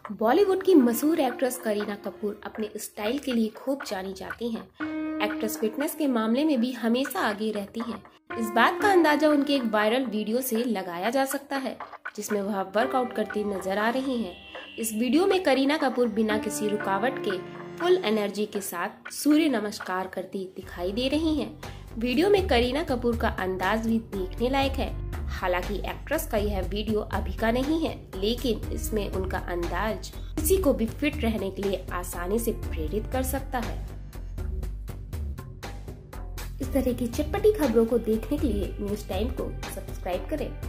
बॉलीवुड की मशहूर एक्ट्रेस करीना कपूर अपने स्टाइल के लिए खूब जानी जाती हैं। एक्ट्रेस फिटनेस के मामले में भी हमेशा आगे रहती हैं। इस बात का अंदाजा उनके एक वायरल वीडियो से लगाया जा सकता है, जिसमें वह वर्कआउट करती नजर आ रही हैं। इस वीडियो में करीना कपूर बिना किसी रुकावट के फुल एनर्जी के साथ सूर्य नमस्कार करती दिखाई दे रही हैं। वीडियो में करीना कपूर का अंदाज भी देखने लायक है। हालांकि एक्ट्रेस का यह वीडियो अभी का नहीं है, लेकिन इसमें उनका अंदाज किसी को भी फिट रहने के लिए आसानी से प्रेरित कर सकता है। इस तरह की चटपटी खबरों को देखने के लिए न्यूज़ टाइम को सब्सक्राइब करें।